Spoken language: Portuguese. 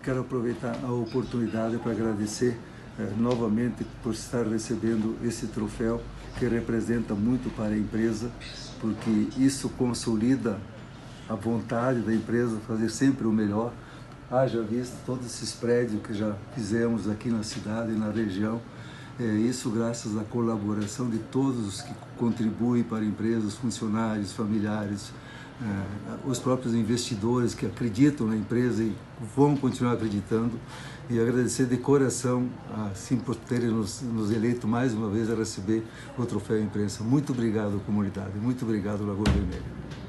quero aproveitar a oportunidade para agradecer novamente por estar recebendo esse troféu que representa muito para a empresa, porque isso consolida a vontade da empresa fazer sempre o melhor. Haja visto todos esses prédios que já fizemos aqui na cidade e na região, isso graças à colaboração de todos os que contribuem para a empresa, os funcionários, familiares, os próprios investidores que acreditam na empresa e vão continuar acreditando, e agradecer de coração assim por terem nos eleito mais uma vez a receber o troféu imprensa. Muito obrigado, comunidade, muito obrigado, Lagoa Vermelha.